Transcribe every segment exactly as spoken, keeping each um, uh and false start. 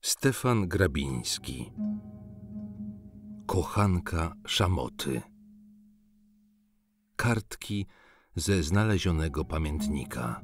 Stefan Grabiński. Kochanka Szamoty. Kartki ze znalezionego pamiętnika.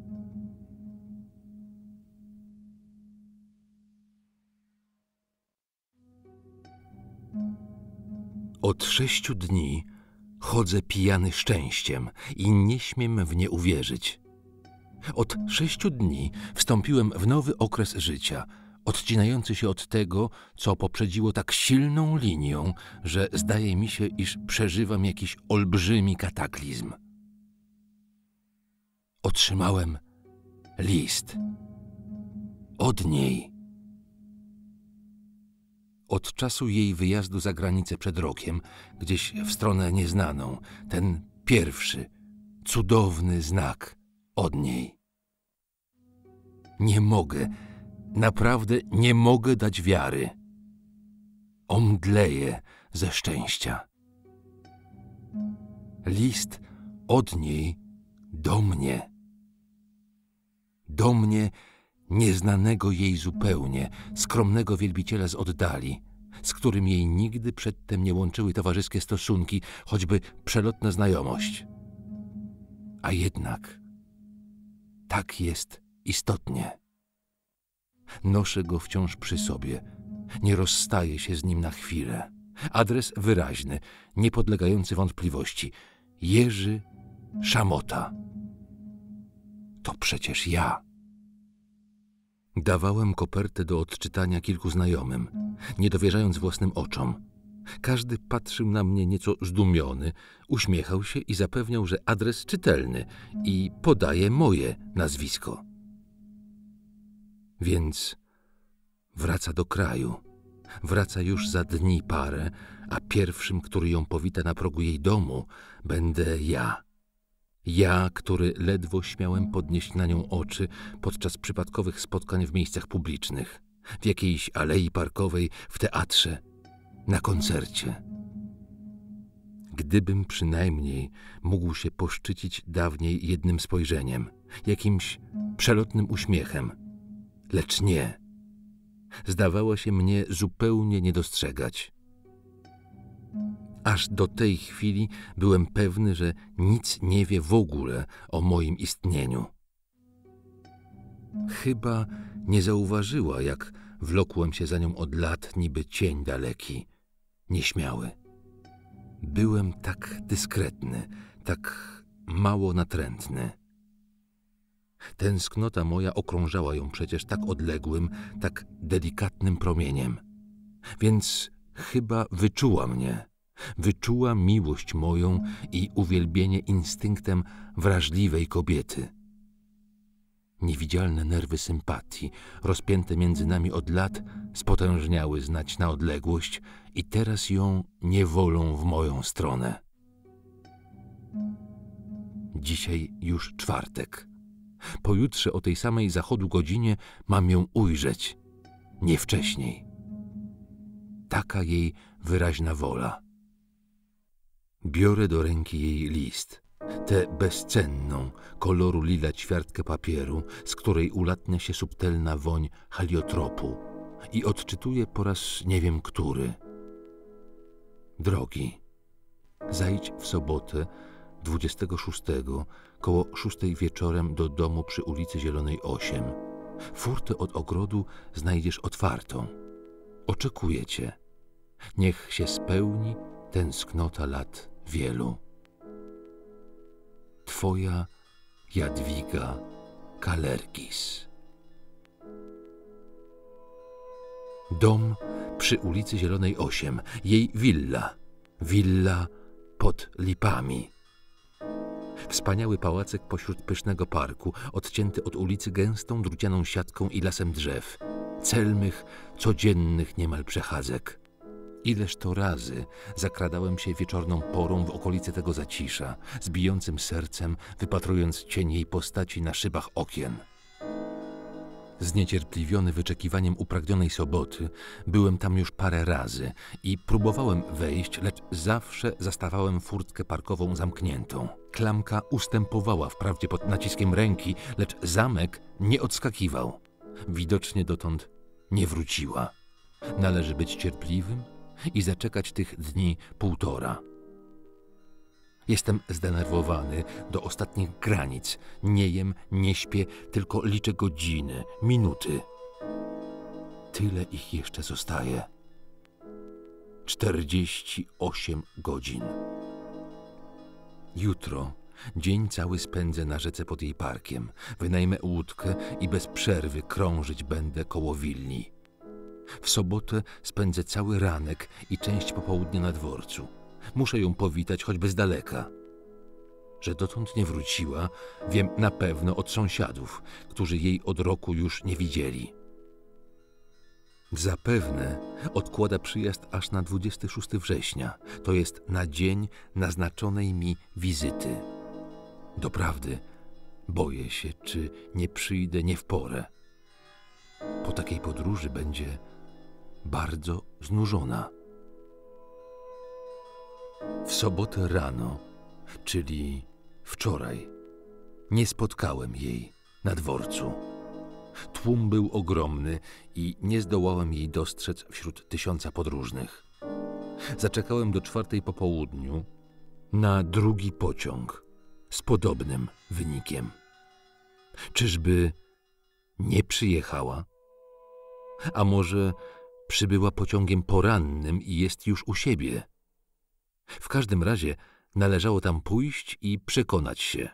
Od sześciu dni chodzę pijany szczęściem i nie śmiem w nie uwierzyć. Od sześciu dni wstąpiłem w nowy okres życia, odcinający się od tego, co poprzedziło tak silną linią, że zdaje mi się, iż przeżywam jakiś olbrzymi kataklizm. Otrzymałem list. Od niej. Od czasu jej wyjazdu za granicę przed rokiem, gdzieś w stronę nieznaną, ten pierwszy, cudowny znak od niej. Nie mogę, naprawdę nie mogę dać wiary. Omdleję ze szczęścia. List od niej do mnie. Do mnie, nieznanego jej zupełnie, skromnego wielbiciela z oddali, z którym jej nigdy przedtem nie łączyły towarzyskie stosunki, choćby przelotna znajomość. A jednak tak jest istotnie. Noszę go wciąż przy sobie, nie rozstaję się z nim na chwilę. Adres wyraźny, niepodlegający wątpliwości. Jerzy Szamota. To przecież ja. Dawałem kopertę do odczytania kilku znajomym, nie dowierzając własnym oczom. Każdy patrzył na mnie nieco zdumiony, uśmiechał się i zapewniał, że adres czytelny i podaje moje nazwisko. Więc wraca do kraju. Wraca już za dni parę, a pierwszym, który ją powita na progu jej domu, będę ja. Ja, który ledwo śmiałem podnieść na nią oczy podczas przypadkowych spotkań w miejscach publicznych, w jakiejś alei parkowej, w teatrze, na koncercie. Gdybym przynajmniej mógł się poszczycić dawniej jednym spojrzeniem, jakimś przelotnym uśmiechem, lecz nie. Zdawała się mnie zupełnie nie dostrzegać. Aż do tej chwili byłem pewny, że nic nie wie w ogóle o moim istnieniu. Chyba nie zauważyła, jak wlokłem się za nią od lat, niby cień daleki, nieśmiały. Byłem tak dyskretny, tak mało natrętny. Tęsknota moja okrążała ją przecież tak odległym, tak delikatnym promieniem. Więc chyba wyczuła mnie. Wyczuła miłość moją i uwielbienie instynktem wrażliwej kobiety. Niewidzialne nerwy sympatii, rozpięte między nami od lat, spotężniały znać na odległość i teraz ją niewolą w moją stronę. Dzisiaj już czwartek. Pojutrze o tej samej zachodu godzinie mam ją ujrzeć. Nie wcześniej. Taka jej wyraźna wola. Biorę do ręki jej list, tę bezcenną, koloru lila ćwiartkę papieru, z której ulatnia się subtelna woń heliotropu, i odczytuję po raz nie wiem który. Drogi, zajdź w sobotę dwudziestego szóstego koło szóstej wieczorem do domu przy ulicy Zielonej osiem. Furtę od ogrodu znajdziesz otwartą. Oczekuję cię. Niech się spełni tęsknota lat wielu. Twoja Jadwiga Kalergis. Dom przy ulicy Zielonej osiem. Jej willa. Willa pod lipami. Wspaniały pałacek pośród pysznego parku, odcięty od ulicy gęstą drucianą siatką i lasem drzew. Cel mych codziennych niemal przechadzek. Ileż to razy zakradałem się wieczorną porą w okolice tego zacisza, z bijącym sercem, wypatrując cień jej postaci na szybach okien. Zniecierpliwiony wyczekiwaniem upragnionej soboty, byłem tam już parę razy i próbowałem wejść, lecz zawsze zastawałem furtkę parkową zamkniętą. Klamka ustępowała wprawdzie pod naciskiem ręki, lecz zamek nie odskakiwał. Widocznie dotąd nie wróciła. Należy być cierpliwym i zaczekać tych dni półtora. Jestem zdenerwowany do ostatnich granic. Nie jem, nie śpię, tylko liczę godziny, minuty. Tyle ich jeszcze zostaje. Czterdzieści osiem godzin. Jutro dzień cały spędzę na rzece pod jej parkiem. Wynajmę łódkę i bez przerwy krążyć będę koło willi. W sobotę spędzę cały ranek i część popołudnia na dworcu. Muszę ją powitać choćby z daleka. Że dotąd nie wróciła, wiem na pewno od sąsiadów, którzy jej od roku już nie widzieli. Zapewne odkłada przyjazd aż na dwudziestego szóstego września, to jest na dzień naznaczonej mi wizyty. Doprawdy, boję się, czy nie przyjdę nie w porę. Po takiej podróży będzie bardzo znużona. W sobotę rano, czyli wczoraj, nie spotkałem jej na dworcu. Tłum był ogromny i nie zdołałem jej dostrzec wśród tysiąca podróżnych. Zaczekałem do czwartej po południu na drugi pociąg z podobnym wynikiem. Czyżby nie przyjechała? A może przybyła pociągiem porannym i jest już u siebie? W każdym razie należało tam pójść i przekonać się.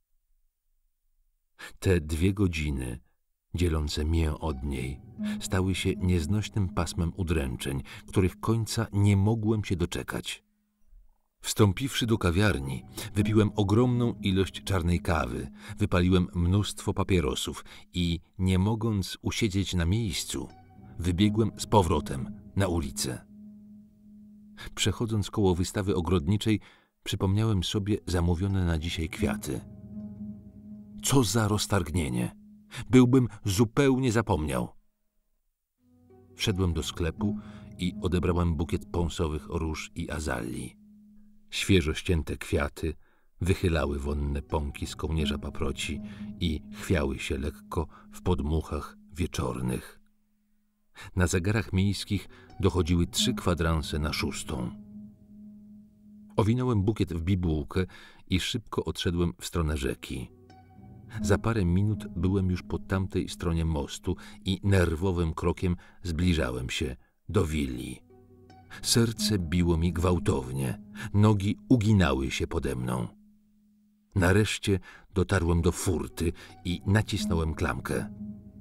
Te dwie godziny dzielące mię od niej stały się nieznośnym pasmem udręczeń, których końca nie mogłem się doczekać. Wstąpiwszy do kawiarni, wypiłem ogromną ilość czarnej kawy, wypaliłem mnóstwo papierosów i, nie mogąc usiedzieć na miejscu, wybiegłem z powrotem na ulicę. Przechodząc koło wystawy ogrodniczej, przypomniałem sobie zamówione na dzisiaj kwiaty. Co za roztargnienie! Byłbym zupełnie zapomniał. Wszedłem do sklepu i odebrałem bukiet pąsowych róż i azalii. Świeżo ścięte kwiaty wychylały wonne pąki z kołnierza paproci i chwiały się lekko w podmuchach wieczornych. Na zegarach miejskich dochodziły trzy kwadranse na szóstą. Owinąłem bukiet w bibułkę i szybko odszedłem w stronę rzeki. Za parę minut byłem już po tamtej stronie mostu i nerwowym krokiem zbliżałem się do willi. Serce biło mi gwałtownie, nogi uginały się pode mną. Nareszcie dotarłem do furty i nacisnąłem klamkę.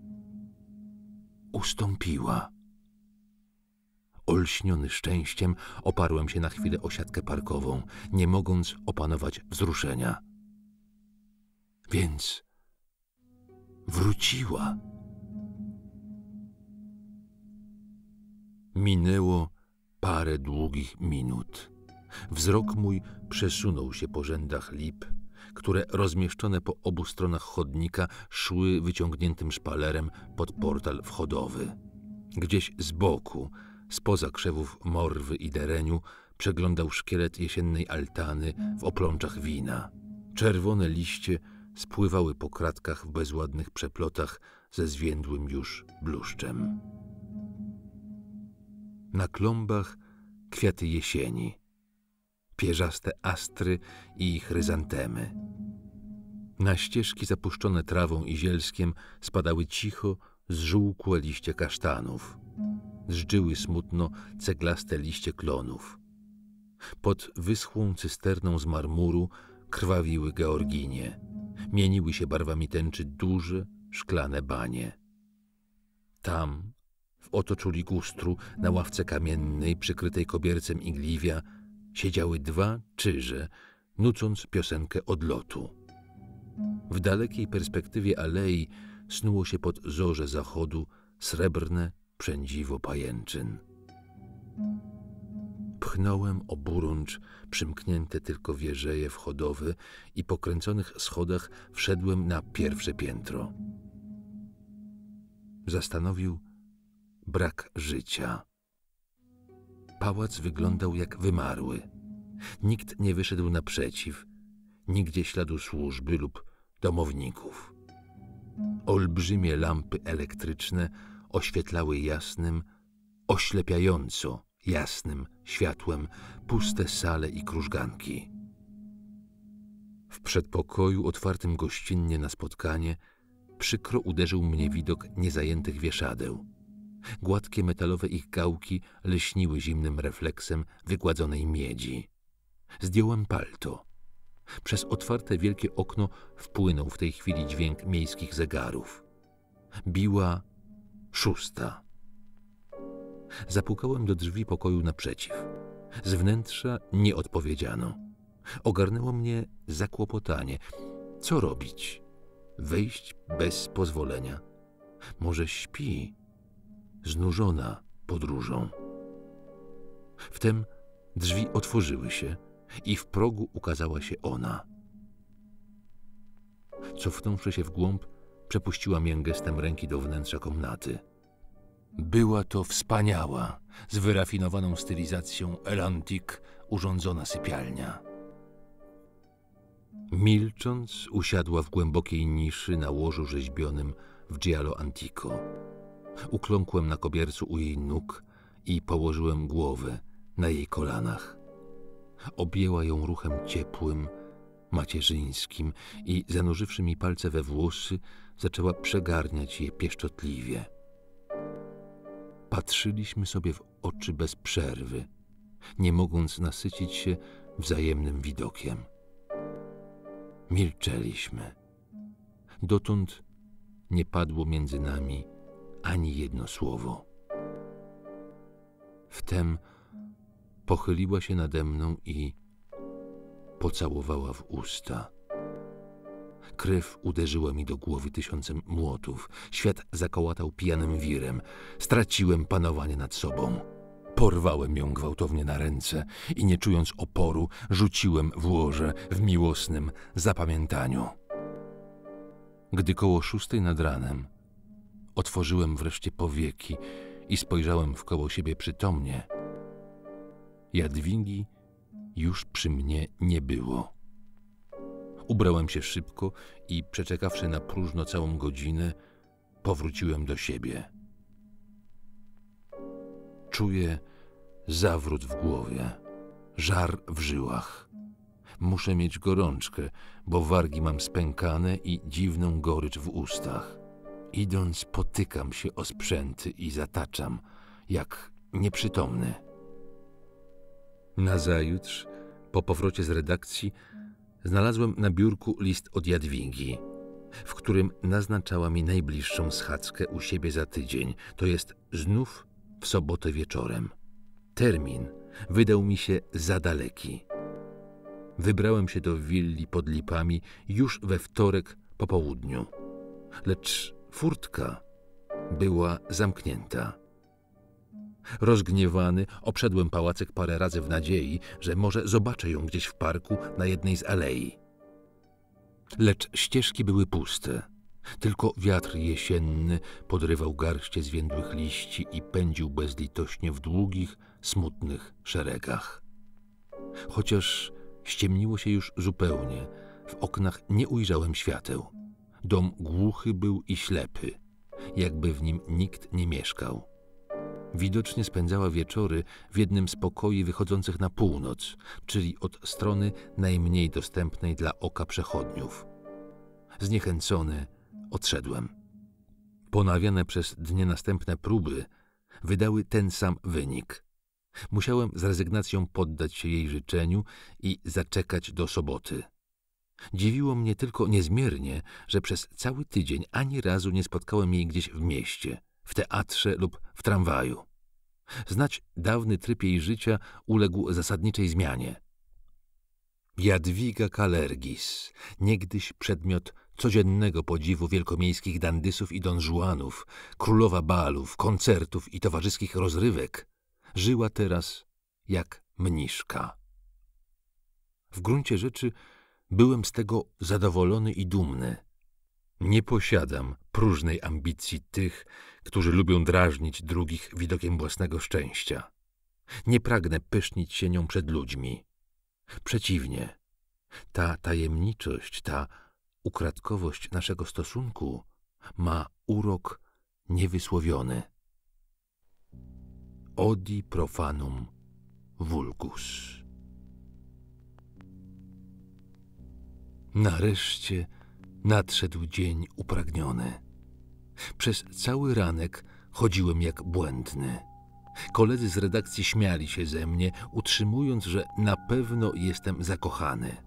Ustąpiła. Olśniony szczęściem oparłem się na chwilę o siatkę parkową, nie mogąc opanować wzruszenia. Więc wróciła. Minęło parę długich minut. Wzrok mój przesunął się po rzędach lip, które rozmieszczone po obu stronach chodnika szły wyciągniętym szpalerem pod portal wchodowy. Gdzieś z boku, spoza krzewów morwy i dereniu, przeglądał szkielet jesiennej altany w oplączach wina. Czerwone liście spływały po kratkach w bezładnych przeplotach ze zwiędłym już bluszczem. Na klombach kwiaty jesieni, pierzaste astry i chryzantemy. Na ścieżki zapuszczone trawą i zielskiem spadały cicho zżółkłe liście kasztanów. Zdżyły smutno ceglaste liście klonów. Pod wyschłą cysterną z marmuru krwawiły georginie. Mieniły się barwami tęczy duże, szklane banie. Tam, w otoczu ligustru, na ławce kamiennej, przykrytej kobiercem igliwia, siedziały dwa czyże, nucąc piosenkę odlotu. W dalekiej perspektywie alei snuło się pod zorze zachodu srebrne przędziwo pajęczyn. Pchnąłem oburącz przymknięte tylko wieżeje wchodowe i po kręconych schodach wszedłem na pierwsze piętro. Zastanowił brak życia. Pałac wyglądał jak wymarły. Nikt nie wyszedł naprzeciw, nigdzie śladu służby lub domowników. Olbrzymie lampy elektryczne oświetlały jasnym, oślepiająco jasnym światłem puste sale i krużganki. W przedpokoju otwartym gościnnie na spotkanie przykro uderzył mnie widok niezajętych wieszadeł. Gładkie metalowe ich gałki lśniły zimnym refleksem wygładzonej miedzi. Zdjąłem palto. Przez otwarte wielkie okno wpłynął w tej chwili dźwięk miejskich zegarów. Biła szósta. Zapukałem do drzwi pokoju naprzeciw. Z wnętrza nie odpowiedziano. Ogarnęło mnie zakłopotanie. Co robić? Wejść bez pozwolenia? Może śpi, znużona podróżą. Wtem drzwi otworzyły się i w progu ukazała się ona. Cofnąwszy się w głąb, przepuściła mię gestem ręki do wnętrza komnaty. Była to wspaniała, z wyrafinowaną stylizacją elantik urządzona sypialnia. Milcząc, usiadła w głębokiej niszy na łożu rzeźbionym w giallo antico. Ukląkłem na kobiercu u jej nóg i położyłem głowę na jej kolanach. Objęła ją ruchem ciepłym, macierzyńskim i zanurzywszy mi palce we włosy, zaczęła przegarniać je pieszczotliwie. Patrzyliśmy sobie w oczy bez przerwy, nie mogąc nasycić się wzajemnym widokiem. Milczeliśmy. Dotąd nie padło między nami ani jedno słowo. Wtem pochyliła się nade mną i pocałowała w usta. Krew uderzyła mi do głowy tysiącem młotów. Świat zakołatał pijanym wirem. Straciłem panowanie nad sobą. Porwałem ją gwałtownie na ręce i nie czując oporu, rzuciłem w łoże w miłosnym zapamiętaniu. Gdy koło szóstej nad ranem otworzyłem wreszcie powieki i spojrzałem wkoło siebie przytomnie, Jadwigi już przy mnie nie było. Ubrałem się szybko i przeczekawszy na próżno całą godzinę, powróciłem do siebie. Czuję zawrót w głowie, żar w żyłach. Muszę mieć gorączkę, bo wargi mam spękane i dziwną gorycz w ustach. Idąc, potykam się o sprzęty i zataczam, jak nieprzytomny. Nazajutrz, po powrocie z redakcji, znalazłem na biurku list od Jadwigi, w którym naznaczała mi najbliższą schadzkę u siebie za tydzień, to jest znów w sobotę wieczorem. Termin wydał mi się za daleki. Wybrałem się do willi pod Lipami już we wtorek po południu, lecz furtka była zamknięta. Rozgniewany obszedłem pałacek parę razy w nadziei, że może zobaczę ją gdzieś w parku na jednej z alei. Lecz ścieżki były puste. Tylko wiatr jesienny podrywał garście zwiędłych liści i pędził bezlitośnie w długich, smutnych szeregach. Chociaż ściemniło się już zupełnie, w oknach nie ujrzałem świateł. Dom głuchy był i ślepy, jakby w nim nikt nie mieszkał. Widocznie spędzała wieczory w jednym z pokoi wychodzących na północ, czyli od strony najmniej dostępnej dla oka przechodniów. Zniechęcony odszedłem. Ponawiane przez dnie następne próby wydały ten sam wynik. Musiałem z rezygnacją poddać się jej życzeniu i zaczekać do soboty. Dziwiło mnie tylko niezmiernie, że przez cały tydzień ani razu nie spotkałem jej gdzieś w mieście, w teatrze lub w tramwaju. Znać dawny tryb jej życia uległ zasadniczej zmianie. Jadwiga Kalergis, niegdyś przedmiot codziennego podziwu wielkomiejskich dandysów i donżuanów, królowa balów, koncertów i towarzyskich rozrywek, żyła teraz jak mniszka. W gruncie rzeczy byłem z tego zadowolony i dumny. Nie posiadam próżnej ambicji tych, którzy lubią drażnić drugich widokiem własnego szczęścia. Nie pragnę pysznić się nią przed ludźmi. Przeciwnie, ta tajemniczość, ta ukradkowość naszego stosunku ma urok niewysłowiony. Odi profanum vulgus. Nareszcie nadszedł dzień upragniony. Przez cały ranek chodziłem jak błędny. Koledzy z redakcji śmiali się ze mnie, utrzymując, że na pewno jestem zakochany.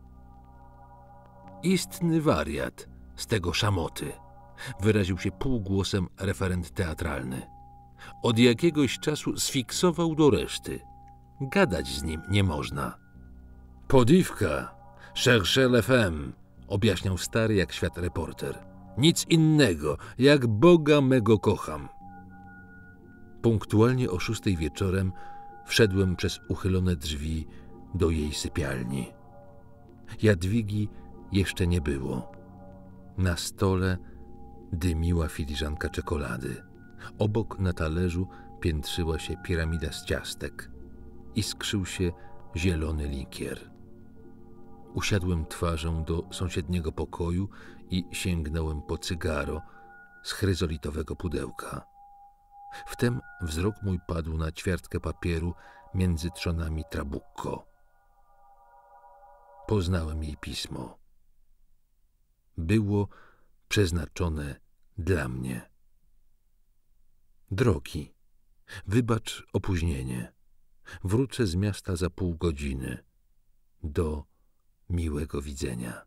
Istny wariat z tego szamoty, wyraził się półgłosem referent teatralny. Od jakiegoś czasu sfiksował do reszty. Gadać z nim nie można. Podiwka, cherchez la femme, objaśniał stary jak świat reporter. Nic innego, jak Boga mego kocham. Punktualnie o szóstej wieczorem wszedłem przez uchylone drzwi do jej sypialni. Jadwigi jeszcze nie było. Na stole dymiła filiżanka czekolady. Obok na talerzu piętrzyła się piramida z ciastek. Iskrzył się zielony likier. Usiadłem twarzą do sąsiedniego pokoju i sięgnąłem po cygaro z chryzolitowego pudełka. Wtem wzrok mój padł na ćwiartkę papieru między trzonami Trabucco. Poznałem jej pismo. Było przeznaczone dla mnie. Drogi, wybacz opóźnienie. Wrócę z miasta za pół godziny. Do miłego widzenia.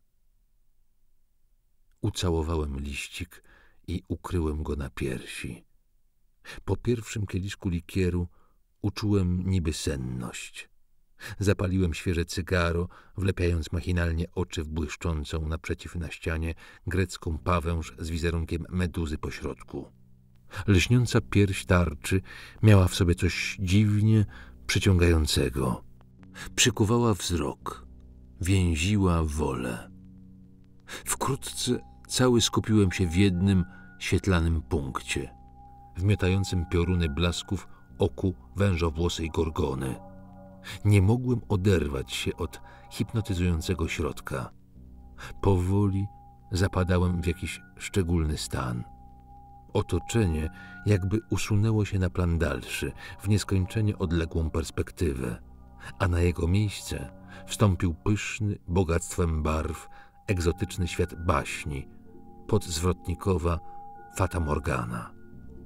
Ucałowałem liścik i ukryłem go na piersi. Po pierwszym kieliszku likieru uczułem niby senność. Zapaliłem świeże cygaro, wlepiając machinalnie oczy w błyszczącą naprzeciw na ścianie grecką pawęż z wizerunkiem meduzy po środku. Lśniąca pierś tarczy miała w sobie coś dziwnie przyciągającego. Przykuwała wzrok, więziła wolę. Wkrótce cały skupiłem się w jednym świetlanym punkcie, w miotającym pioruny blasków oku wężowłosej gorgony. Nie mogłem oderwać się od hipnotyzującego środka. Powoli zapadałem w jakiś szczególny stan. Otoczenie jakby usunęło się na plan dalszy, w nieskończenie odległą perspektywę, a na jego miejsce wstąpił pyszny, bogactwem barw, egzotyczny świat baśni, podzwrotnikowa Fata Morgana.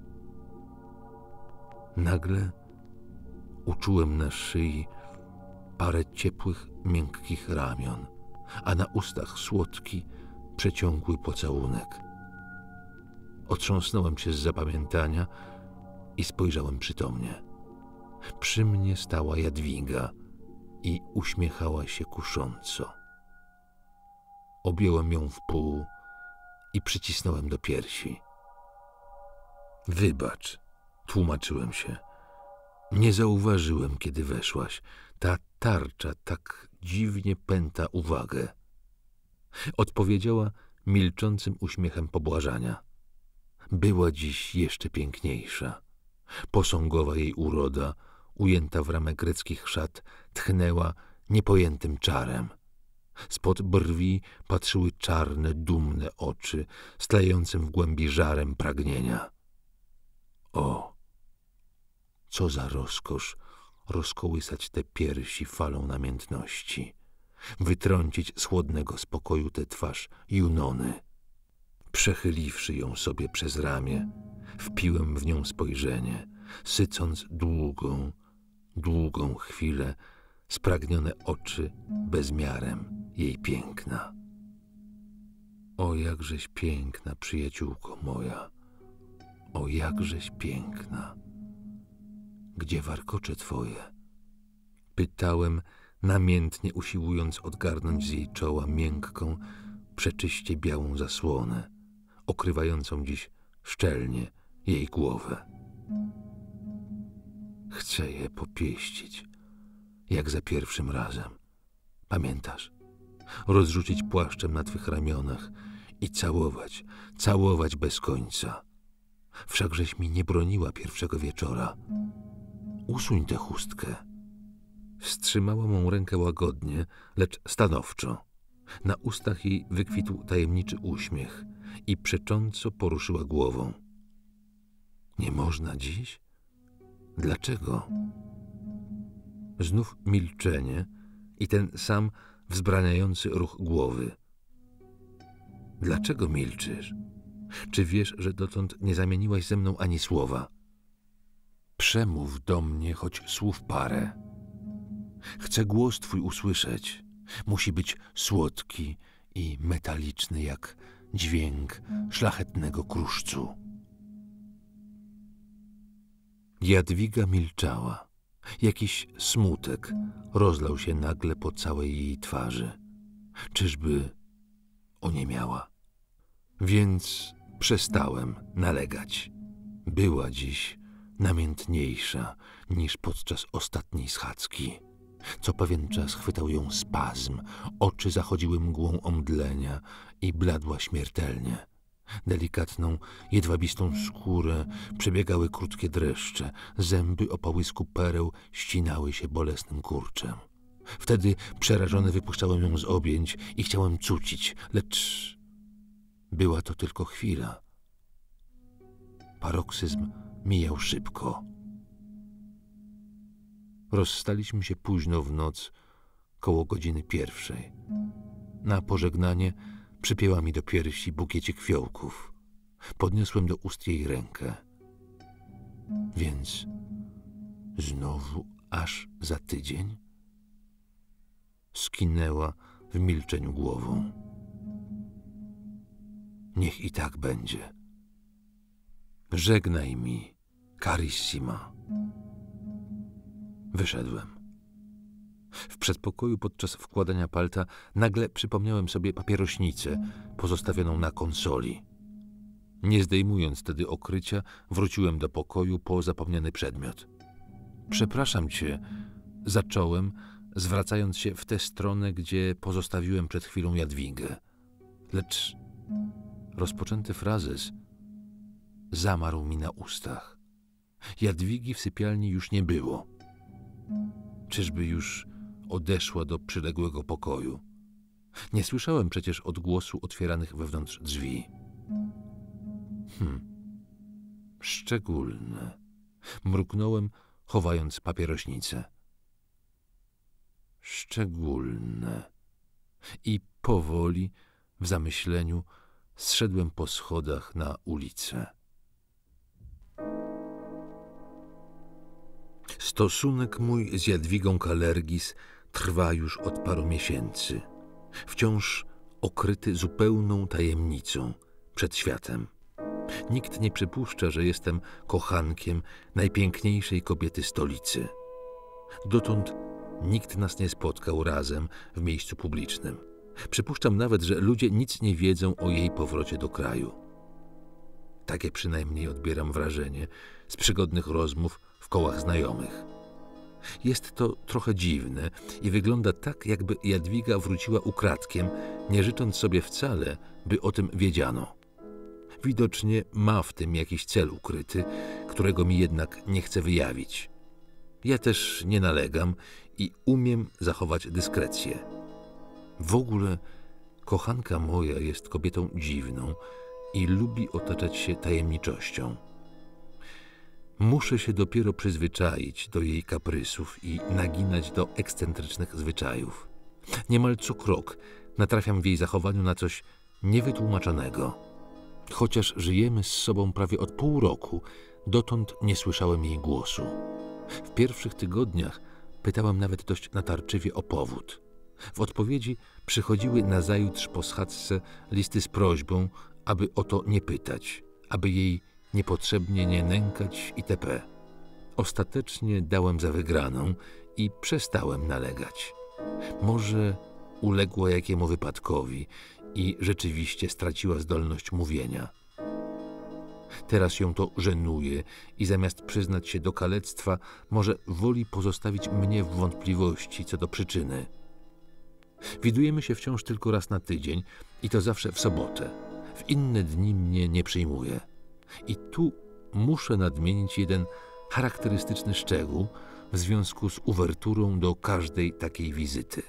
Nagle uczułem na szyi parę ciepłych, miękkich ramion, a na ustach słodki, przeciągły pocałunek. Otrząsnąłem się z zapamiętania i spojrzałem przytomnie. Przy mnie stała Jadwiga i uśmiechała się kusząco. Objąłem ją w pół i przycisnąłem do piersi. Wybacz, tłumaczyłem się. Nie zauważyłem, kiedy weszłaś. Ta tarcza tak dziwnie pęta uwagę. Odpowiedziała milczącym uśmiechem pobłażania. Była dziś jeszcze piękniejsza. Posągowa jej uroda, ujęta w ramę greckich szat, tchnęła niepojętym czarem. Spod brwi patrzyły czarne, dumne oczy, stlającym w głębi żarem pragnienia. O, co za rozkosz rozkołysać te piersi falą namiętności, wytrącić z chłodnego spokoju tę twarz Junony. Przechyliwszy ją sobie przez ramię, wpiłem w nią spojrzenie, sycąc długą, długą chwilę spragnione oczy bezmiarem jej piękna. O, jakżeś piękna, przyjaciółko moja, o, jakżeś piękna. Gdzie warkocze twoje? Pytałem, namiętnie usiłując odgarnąć z jej czoła miękką, przeczyście białą zasłonę, okrywającą dziś szczelnie jej głowę. Chcę je popieścić, jak za pierwszym razem. Pamiętasz? Rozrzucić płaszczem na twych ramionach i całować, całować bez końca. Wszakżeś mi nie broniła pierwszego wieczora. Usuń tę chustkę. Wstrzymała mą rękę łagodnie, lecz stanowczo. Na ustach jej wykwitł tajemniczy uśmiech i przecząco poruszyła głową. Nie można dziś? Dlaczego? Znów milczenie i ten sam wzbraniający ruch głowy. Dlaczego milczysz? Czy wiesz, że dotąd nie zamieniłaś ze mną ani słowa? Przemów do mnie choć słów parę. Chcę głos twój usłyszeć. Musi być słodki i metaliczny jak dźwięk szlachetnego kruszcu. Jadwiga milczała. Jakiś smutek rozlał się nagle po całej jej twarzy. Czyżby oniemiała? Więc przestałem nalegać. Była dziś namiętniejsza niż podczas ostatniej schadzki. Co pewien czas chwytał ją spazm, oczy zachodziły mgłą omdlenia i bladła śmiertelnie. Delikatną, jedwabistą skórę przebiegały krótkie dreszcze, zęby o połysku pereł ścinały się bolesnym kurczem. Wtedy przerażony wypuszczałem ją z objęć i chciałem cucić, lecz była to tylko chwila. Paroksyzm mijał szybko. Rozstaliśmy się późno w noc, koło godziny pierwszej. Na pożegnanie przypięła mi do piersi bukiecik fiołków. Podniosłem do ust jej rękę. Więc znowu aż za tydzień? Skinęła w milczeniu głową. Niech i tak będzie. Żegnaj mi, carissima. Wyszedłem. W przedpokoju podczas wkładania palta nagle przypomniałem sobie papierośnicę pozostawioną na konsoli. Nie zdejmując wtedy okrycia, wróciłem do pokoju po zapomniany przedmiot. Przepraszam cię, zacząłem, zwracając się w tę stronę, gdzie pozostawiłem przed chwilą Jadwigę. Lecz rozpoczęty frazes zamarł mi na ustach. Jadwigi w sypialni już nie było. Czyżby już odeszła do przyległego pokoju? Nie słyszałem przecież odgłosu otwieranych wewnątrz drzwi. Hm, szczególne. Mruknąłem, chowając papierośnicę. Szczególne. I powoli, w zamyśleniu, zszedłem po schodach na ulicę. Stosunek mój z Jadwigą Kalergis trwa już od paru miesięcy. Wciąż okryty zupełną tajemnicą przed światem. Nikt nie przypuszcza, że jestem kochankiem najpiękniejszej kobiety stolicy. Dotąd nikt nas nie spotkał razem w miejscu publicznym. Przypuszczam nawet, że ludzie nic nie wiedzą o jej powrocie do kraju. Takie przynajmniej odbieram wrażenie z przygodnych rozmów w kołach znajomych. Jest to trochę dziwne i wygląda tak, jakby Jadwiga wróciła ukradkiem, nie życząc sobie wcale, by o tym wiedziano. Widocznie ma w tym jakiś cel ukryty, którego mi jednak nie chce wyjawić. Ja też nie nalegam i umiem zachować dyskrecję. W ogóle kochanka moja jest kobietą dziwną i lubi otaczać się tajemniczością. Muszę się dopiero przyzwyczaić do jej kaprysów i naginać do ekscentrycznych zwyczajów. Niemal co krok natrafiam w jej zachowaniu na coś niewytłumaczonego. Chociaż żyjemy z sobą prawie od pół roku, dotąd nie słyszałem jej głosu. W pierwszych tygodniach pytałem nawet dość natarczywie o powód. W odpowiedzi przychodziły nazajutrz po schadzce listy z prośbą, aby o to nie pytać, aby jej niepotrzebnie nie nękać itp. Ostatecznie dałem za wygraną i przestałem nalegać. Może uległa jakiemu wypadkowi i rzeczywiście straciła zdolność mówienia. Teraz ją to żenuje i zamiast przyznać się do kalectwa, może woli pozostawić mnie w wątpliwości co do przyczyny. Widujemy się wciąż tylko raz na tydzień i to zawsze w sobotę. W inne dni mnie nie przyjmuje. I tu muszę nadmienić jeden charakterystyczny szczegół w związku z uwerturą do każdej takiej wizyty.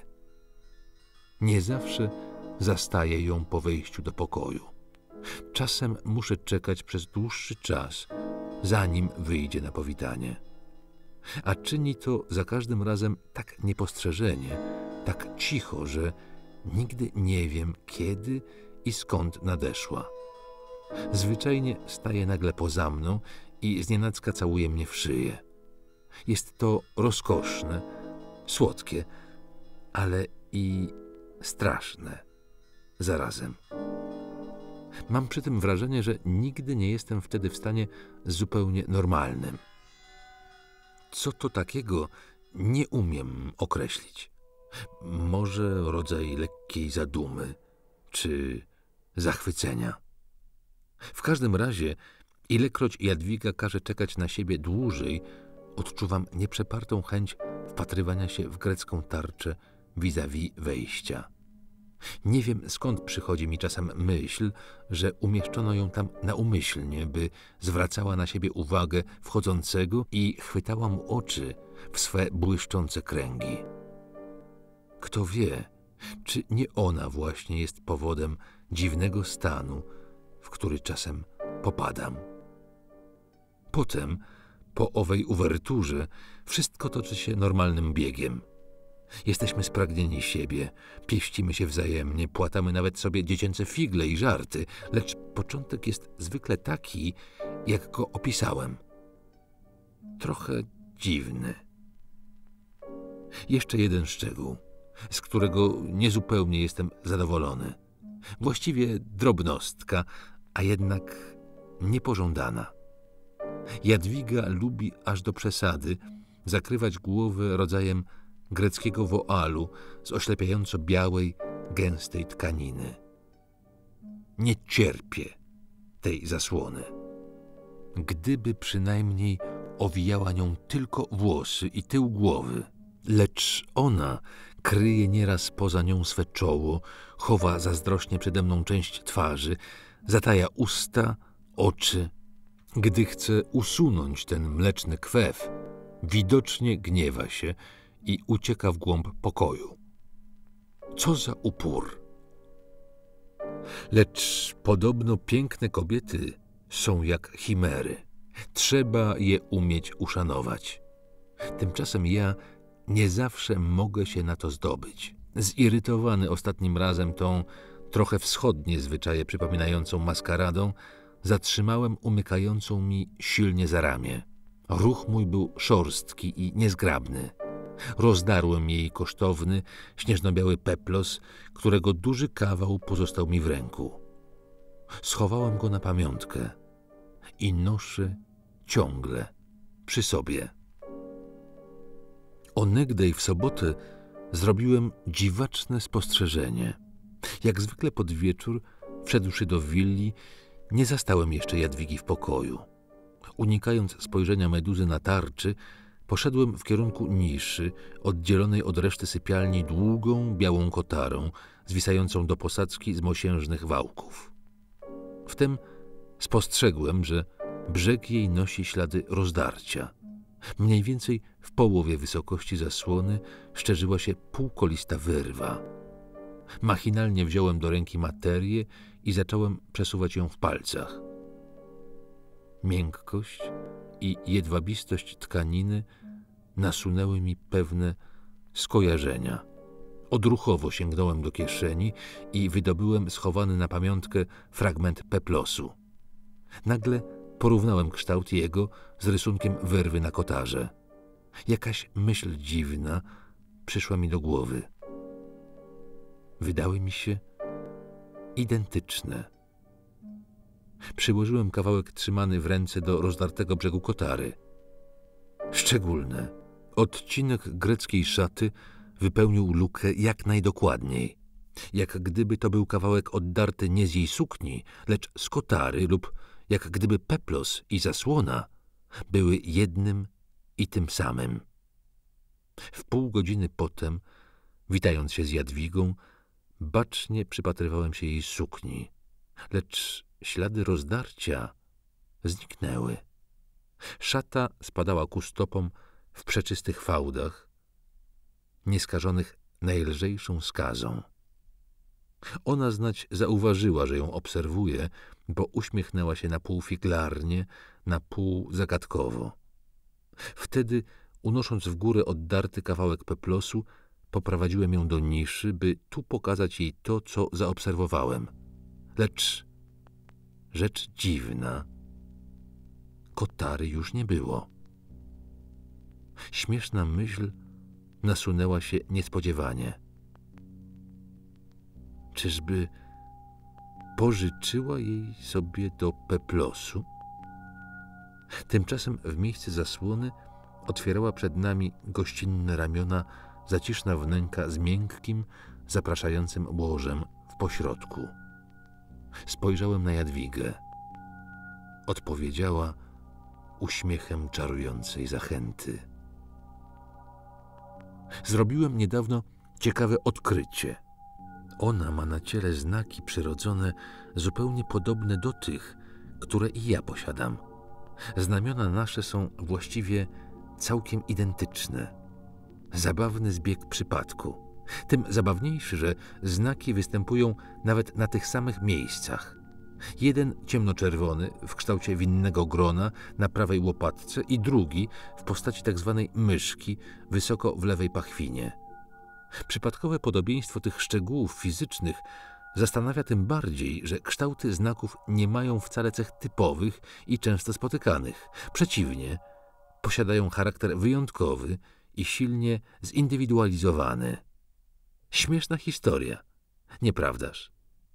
Nie zawsze zastaję ją po wejściu do pokoju. Czasem muszę czekać przez dłuższy czas, zanim wyjdzie na powitanie. A czyni to za każdym razem tak niepostrzeżenie, tak cicho, że nigdy nie wiem, kiedy i skąd nadeszła. Zwyczajnie staje nagle poza mną i znienacka całuje mnie w szyję. Jest to rozkoszne, słodkie, ale i straszne zarazem. Mam przy tym wrażenie, że nigdy nie jestem wtedy w stanie zupełnie normalnym. Co to takiego, nie umiem określić. Może rodzaj lekkiej zadumy czy zachwycenia. W każdym razie, ilekroć Jadwiga każe czekać na siebie dłużej, odczuwam nieprzepartą chęć wpatrywania się w grecką tarczę vis-a-vis wejścia. Nie wiem, skąd przychodzi mi czasem myśl, że umieszczono ją tam naumyślnie, by zwracała na siebie uwagę wchodzącego i chwytała mu oczy w swe błyszczące kręgi. Kto wie, czy nie ona właśnie jest powodem dziwnego stanu, w który czasem popadam. Potem, po owej uwerturze, wszystko toczy się normalnym biegiem. Jesteśmy spragnieni siebie, pieścimy się wzajemnie, płatamy nawet sobie dziecięce figle i żarty, lecz początek jest zwykle taki, jak go opisałem. Trochę dziwny. Jeszcze jeden szczegół, z którego niezupełnie jestem zadowolony. Właściwie drobnostka, a jednak niepożądana. Jadwiga lubi aż do przesady zakrywać głowę rodzajem greckiego woalu z oślepiająco białej, gęstej tkaniny. Nie cierpię tej zasłony. Gdyby przynajmniej owijała nią tylko włosy i tył głowy, lecz ona kryje nieraz poza nią swe czoło, chowa zazdrośnie przede mną część twarzy, zataja usta, oczy. Gdy chce usunąć ten mleczny kwew, widocznie gniewa się i ucieka w głąb pokoju. Co za upór! Lecz podobno piękne kobiety są jak chimery. Trzeba je umieć uszanować. Tymczasem ja nie zawsze mogę się na to zdobyć. Zirytowany ostatnim razem tą trochę wschodnie zwyczaje przypominającą maskaradą, zatrzymałem umykającą mi silnie za ramię. Ruch mój był szorstki i niezgrabny. Rozdarłem jej kosztowny, śnieżno-biały peplos, którego duży kawał pozostał mi w ręku. Schowałem go na pamiątkę i noszę ciągle przy sobie. Onegdaj w sobotę zrobiłem dziwaczne spostrzeżenie. Jak zwykle pod wieczór, wszedłszy do willi, nie zastałem jeszcze Jadwigi w pokoju. Unikając spojrzenia meduzy na tarczy, poszedłem w kierunku niszy, oddzielonej od reszty sypialni długą, białą kotarą, zwisającą do posadzki z mosiężnych wałków. Wtem spostrzegłem, że brzeg jej nosi ślady rozdarcia. Mniej więcej w połowie wysokości zasłony szczerzyła się półkolista wyrwa. Machinalnie wziąłem do ręki materię i zacząłem przesuwać ją w palcach. Miękkość i jedwabistość tkaniny nasunęły mi pewne skojarzenia. Odruchowo sięgnąłem do kieszeni i wydobyłem schowany na pamiątkę fragment peplosu. Nagle porównałem kształt jego z rysunkiem wyrwy na kotarze. Jakaś myśl dziwna przyszła mi do głowy. Wydały mi się identyczne. Przyłożyłem kawałek trzymany w ręce do rozdartego brzegu kotary. Szczególne. Odcinek greckiej szaty wypełnił lukę jak najdokładniej. Jak gdyby to był kawałek oddarty nie z jej sukni, lecz z kotary lub jak gdyby peplos i zasłona były jednym i tym samym. W pół godziny potem, witając się z Jadwigą, bacznie przypatrywałem się jej sukni, lecz ślady rozdarcia zniknęły. Szata spadała ku stopom w przeczystych fałdach, nieskażonych najlżejszą skazą. Ona znać zauważyła, że ją obserwuję, bo uśmiechnęła się na pół figlarnie, na pół zagadkowo. Wtedy, unosząc w górę oddarty kawałek peplosu, poprowadziłem ją do niszy, by tu pokazać jej to, co zaobserwowałem. Lecz rzecz dziwna, kotary już nie było. Śmieszna myśl nasunęła się niespodziewanie. Czyżby pożyczyła jej sobie do peplosu? Tymczasem w miejsce zasłony otwierała przed nami gościnne ramiona zaciszna wnęka z miękkim, zapraszającym łożem w pośrodku. Spojrzałem na Jadwigę. Odpowiedziała uśmiechem czarującej zachęty. Zrobiłem niedawno ciekawe odkrycie. Ona ma na ciele znaki przyrodzone zupełnie podobne do tych, które i ja posiadam. Znamiona nasze są właściwie całkiem identyczne. Zabawny zbieg przypadku. Tym zabawniejszy, że znaki występują nawet na tych samych miejscach. Jeden ciemnoczerwony w kształcie winnego grona na prawej łopatce i drugi w postaci tak zwanej myszki wysoko w lewej pachwinie. Przypadkowe podobieństwo tych szczegółów fizycznych zastanawia tym bardziej, że kształty znaków nie mają wcale cech typowych i często spotykanych. Przeciwnie, posiadają charakter wyjątkowy i silnie zindywidualizowany. Śmieszna historia, nieprawdaż?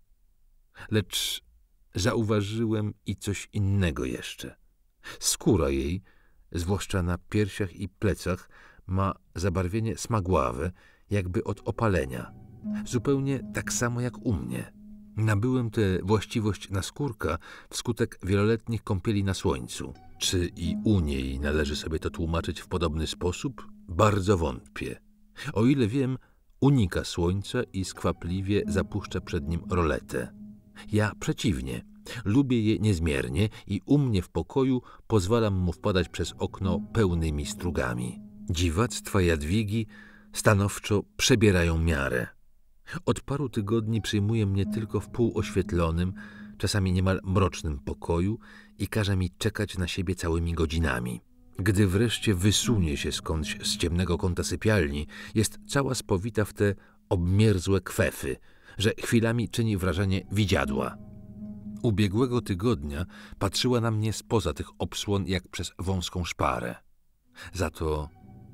Lecz zauważyłem i coś innego jeszcze. Skóra jej, zwłaszcza na piersiach i plecach, ma zabarwienie smagławe, jakby od opalenia. Zupełnie tak samo jak u mnie. Nabyłem tę właściwość naskórka wskutek wieloletnich kąpieli na słońcu. Czy i u niej należy sobie to tłumaczyć w podobny sposób? Bardzo wątpię. O ile wiem, unika słońca i skwapliwie zapuszcza przed nim roletę. Ja przeciwnie. Lubię je niezmiernie i u mnie w pokoju pozwalam mu wpadać przez okno pełnymi strugami. Dziwactwa Jadwigi stanowczo przebierają miarę. Od paru tygodni przyjmuje mnie tylko w półoświetlonym, czasami niemal mrocznym pokoju i każe mi czekać na siebie całymi godzinami. Gdy wreszcie wysunie się skądś z ciemnego kąta sypialni, jest cała spowita w te obmierzłe kwefy, że chwilami czyni wrażenie widziadła. Ubiegłego tygodnia patrzyła na mnie spoza tych obsłon jak przez wąską szparę. Za to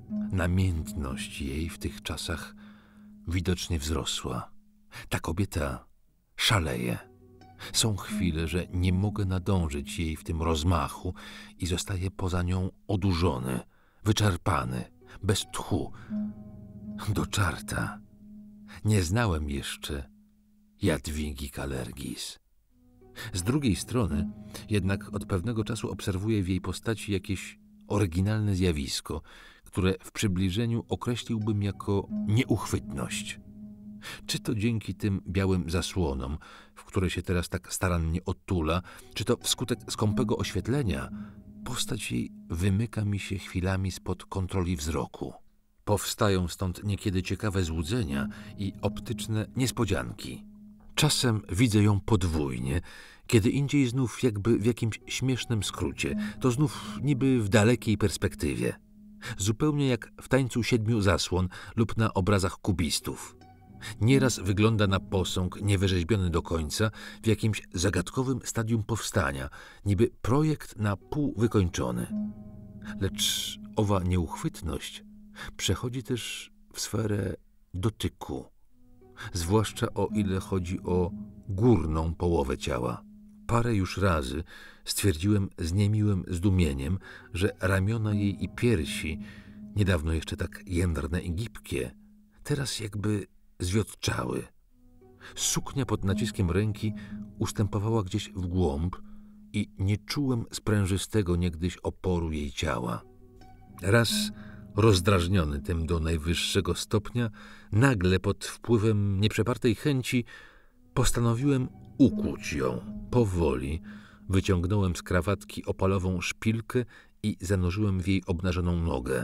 namiętność jej w tych czasach widocznie wzrosła. Ta kobieta szaleje. Są chwile, że nie mogę nadążyć jej w tym rozmachu i zostaję poza nią odurzony, wyczerpany, bez tchu. Do czarta. Nie znałem jeszcze Jadwigi Kalergis. Z drugiej strony jednak od pewnego czasu obserwuję w jej postaci jakieś oryginalne zjawisko, które w przybliżeniu określiłbym jako nieuchwytność. Czy to dzięki tym białym zasłonom, w które się teraz tak starannie otula, czy to wskutek skąpego oświetlenia, postać jej wymyka mi się chwilami spod kontroli wzroku. Powstają stąd niekiedy ciekawe złudzenia i optyczne niespodzianki. Czasem widzę ją podwójnie, kiedy indziej znów jakby w jakimś śmiesznym skrócie, to znów niby w dalekiej perspektywie. Zupełnie jak w Tańcu Siedmiu Zasłon lub na obrazach kubistów. Nieraz wygląda na posąg niewyrzeźbiony do końca w jakimś zagadkowym stadium powstania, niby projekt na pół wykończony. Lecz owa nieuchwytność przechodzi też w sferę dotyku, zwłaszcza o ile chodzi o górną połowę ciała. Parę już razy stwierdziłem z niemiłym zdumieniem, że ramiona jej i piersi, niedawno jeszcze tak jędrne i gibkie, teraz jakby zwiotczały. Suknia pod naciskiem ręki ustępowała gdzieś w głąb i nie czułem sprężystego niegdyś oporu jej ciała. Raz rozdrażniony tym do najwyższego stopnia, nagle pod wpływem nieprzepartej chęci postanowiłem ukłuć ją. Powoli wyciągnąłem z krawatki opalową szpilkę i zanurzyłem w jej obnażoną nogę.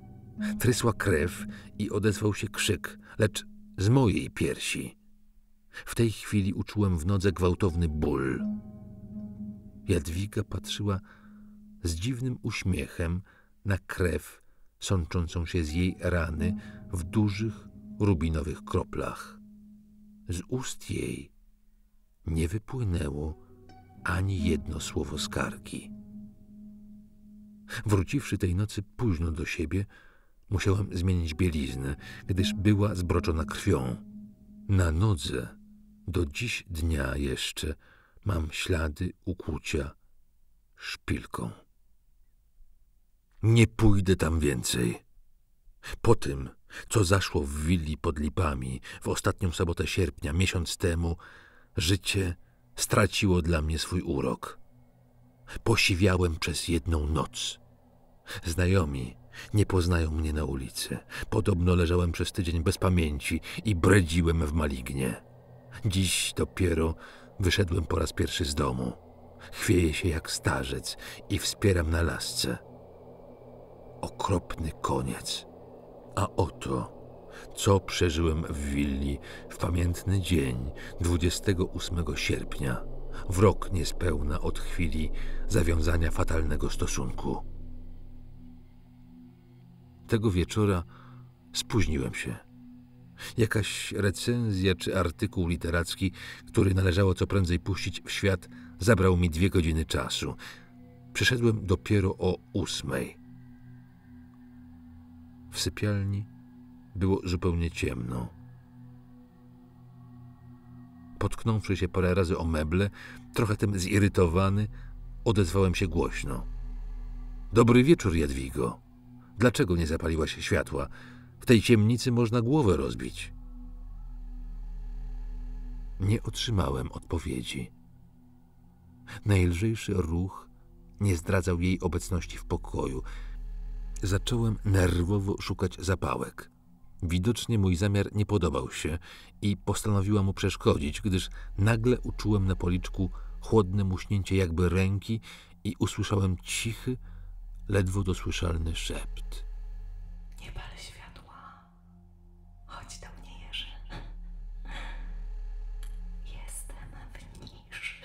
Trysła krew i odezwał się krzyk, lecz z mojej piersi. W tej chwili uczułem w nodze gwałtowny ból. Jadwiga patrzyła z dziwnym uśmiechem na krew sączącą się z jej rany w dużych, rubinowych kroplach. Z ust jej nie wypłynęło ani jedno słowo skargi. Wróciwszy tej nocy późno do siebie, musiałem zmienić bieliznę, gdyż była zbroczona krwią. Na nodze do dziś dnia jeszcze mam ślady ukłucia szpilką. Nie pójdę tam więcej. Po tym, co zaszło w willi pod Lipami w ostatnią sobotę sierpnia, miesiąc temu, życie straciło dla mnie swój urok. Posiwiałem przez jedną noc. Znajomi nie poznają mnie na ulicy. Podobno leżałem przez tydzień bez pamięci i bredziłem w malignie. Dziś dopiero wyszedłem po raz pierwszy z domu. Chwieję się jak starzec i wspieram na lasce. Okropny koniec. A oto, co przeżyłem w willi w pamiętny dzień dwudziestego ósmego sierpnia, w rok niespełna od chwili zawiązania fatalnego stosunku. Tego wieczora spóźniłem się. Jakaś recenzja czy artykuł literacki, który należało co prędzej puścić w świat, zabrał mi dwie godziny czasu. Przyszedłem dopiero o ósmej. W sypialni było zupełnie ciemno. Potknąwszy się parę razy o meble, trochę tym zirytowany, odezwałem się głośno. Dobry wieczór, Jadwigo. Dlaczego nie zapaliłaś światła? W tej ciemnicy można głowę rozbić. Nie otrzymałem odpowiedzi. Najlżejszy ruch nie zdradzał jej obecności w pokoju. Zacząłem nerwowo szukać zapałek. Widocznie mój zamiar nie podobał się i postanowiłam mu przeszkodzić, gdyż nagle uczułem na policzku chłodne muśnięcie jakby ręki i usłyszałem cichy, ledwo dosłyszalny szept. Nie pal światła. Chodź do mnie, Jerzy. Jestem w niszy.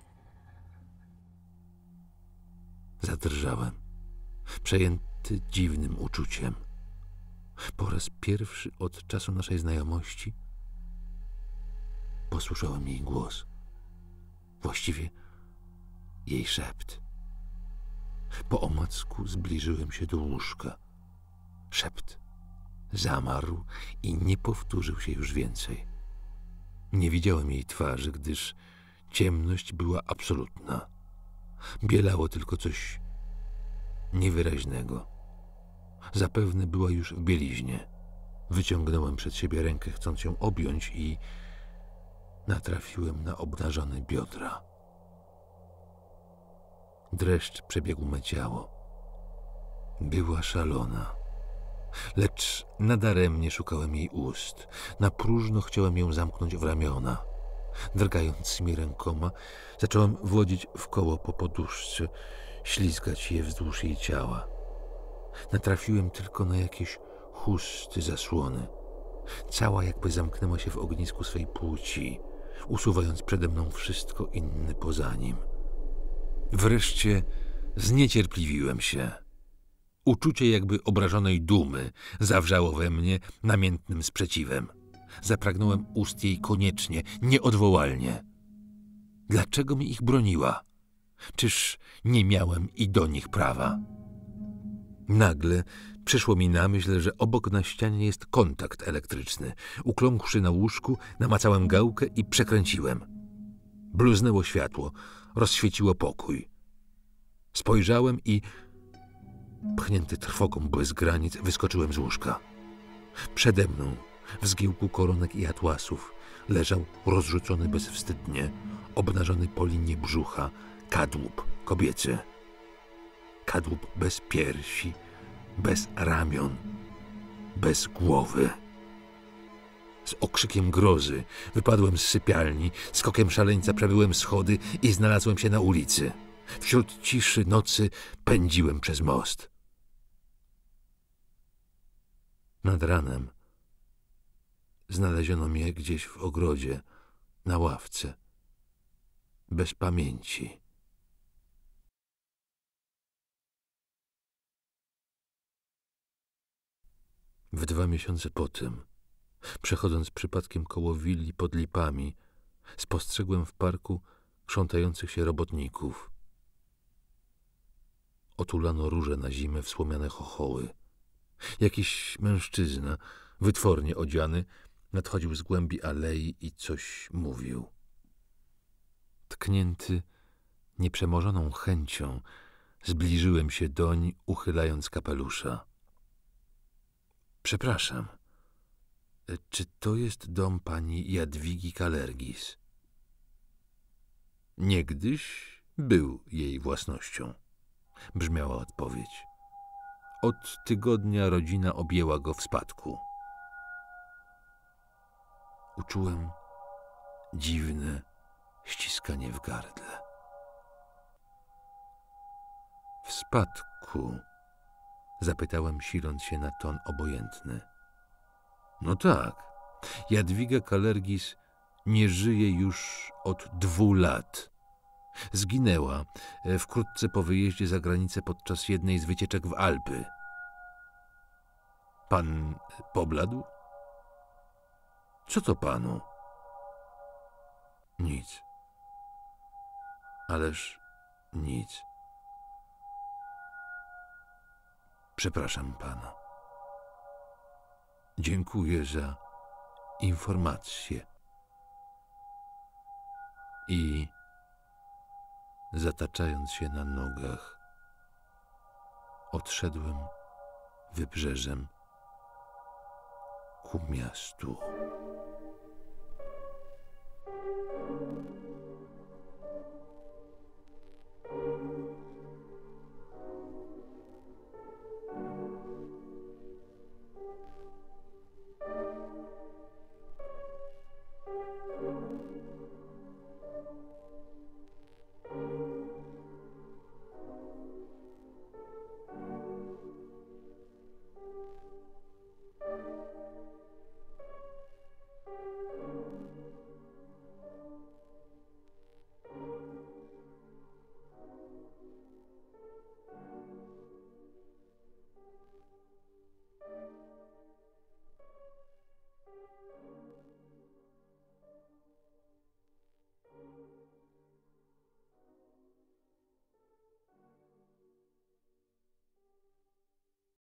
Zadrżałem, przejęty dziwnym uczuciem. Po raz pierwszy od czasu naszej znajomości posłyszałem jej głos. Właściwie jej szept. Po omacku zbliżyłem się do łóżka. Szept zamarł i nie powtórzył się już więcej. Nie widziałem jej twarzy, gdyż ciemność była absolutna. Bielało tylko coś niewyraźnego. Zapewne była już w bieliźnie. Wyciągnąłem przed siebie rękę, chcąc ją objąć i natrafiłem na obnażone biodra. Dreszcz przebiegł me ciało. Była szalona. Lecz nadaremnie szukałem jej ust. Na próżno chciałem ją zamknąć w ramiona. Drgającymi rękoma zacząłem wodzić w koło po poduszce, ślizgać je wzdłuż jej ciała. Natrafiłem tylko na jakieś chusty zasłony. Cała jakby zamknęła się w ognisku swej płci, usuwając przede mną wszystko inne poza nim. Wreszcie zniecierpliwiłem się. Uczucie jakby obrażonej dumy zawrzało we mnie namiętnym sprzeciwem. Zapragnąłem ust jej koniecznie, nieodwołalnie. Dlaczego mi ich broniła? Czyż nie miałem i do nich prawa? Nagle przyszło mi na myśl, że obok na ścianie jest kontakt elektryczny. Ukląkłszy na łóżku, namacałem gałkę i przekręciłem. Bluznęło światło, rozświeciło pokój. Spojrzałem i, pchnięty trwogą bez granic, wyskoczyłem z łóżka. Przede mną, w zgiełku koronek i atłasów, leżał rozrzucony bezwstydnie, obnażony po linii brzucha, kadłub kobiecy. Kadłub bez piersi, bez ramion, bez głowy. Z okrzykiem grozy wypadłem z sypialni, skokiem szaleńca przebyłem schody i znalazłem się na ulicy. Wśród ciszy nocy pędziłem przez most. Nad ranem znaleziono mnie gdzieś w ogrodzie, na ławce, bez pamięci. W dwa miesiące potem, przechodząc przypadkiem koło willi pod lipami, spostrzegłem w parku krzątających się robotników. Otulano róże na zimę w słomiane chochoły. Jakiś mężczyzna, wytwornie odziany, nadchodził z głębi alei i coś mówił. Tknięty nieprzemożoną chęcią, zbliżyłem się doń, uchylając kapelusza. Przepraszam, czy to jest dom pani Jadwigi Kalergis? Niegdyś był jej własnością, brzmiała odpowiedź. Od tygodnia rodzina objęła go w spadku. Uczułem dziwne ściskanie w gardle. W spadku? Zapytałem, siląc się na ton obojętny. No tak, Jadwiga Kalergis nie żyje już od dwóch lat. Zginęła wkrótce po wyjeździe za granicę podczas jednej z wycieczek w Alpy. Pan pobladł? Co to panu? Nic. Ależ nic. Przepraszam pana. Dziękuję za informację. I zataczając się na nogach, odszedłem wybrzeżem ku miastu.